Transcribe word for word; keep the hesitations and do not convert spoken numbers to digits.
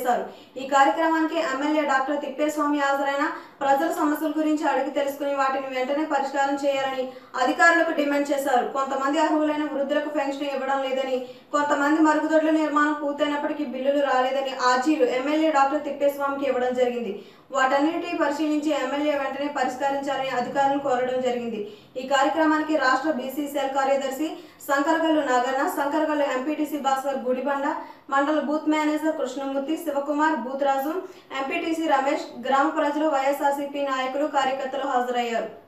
చేశారు। ఈ కార్యక్రమానికి ఎమ్మెల్యే డాక్టర్ తిప్పేస్వామి హాజరైన ప్రజల సమస్యల గురించి అడిగి తెలుసుకుని వాటిని వెంటనే పరిష్కారం చేయాలని అధికారులకు డిమాండ్ చేశారు। కొంతమంది అర్హులైన వృద్ధులకు పెన్షన్ ఇవ్వడం లేదని, కొంతమంది మరుగుదొడ్ల నిర్మాణం పూర్తయినప్పటికీ బిల్లులు రాలేదని ఆర్జీలు ఎమ్మెల్యే డాక్టర్ తిప్పేస్వామికి ఇవ్వడం జరిగింది। వాటన్నిటిని పరిశీలించి ఎమ్మెల్యే వెంటనే పరిష్కరించాలని అధికారులను కోరడం జరిగింది। ఈ కార్యక్రమానికి రాష్ట్ర బీసీ సెల్ కార్యదర్శి సంకరగల్లు నాగన్న, సంకరగల్లు ఎంపీటీసీ భాస్కర్ గుడిబండ, మండల booth manager Krishnamurthy, Shivakumar, booth Raju, MPTC Ramesh, గ్రామ ప్రజలు, వైఎస్ఆర్సీపీ నాయకులు, కార్యకర్తలు హాజరయ్యారు।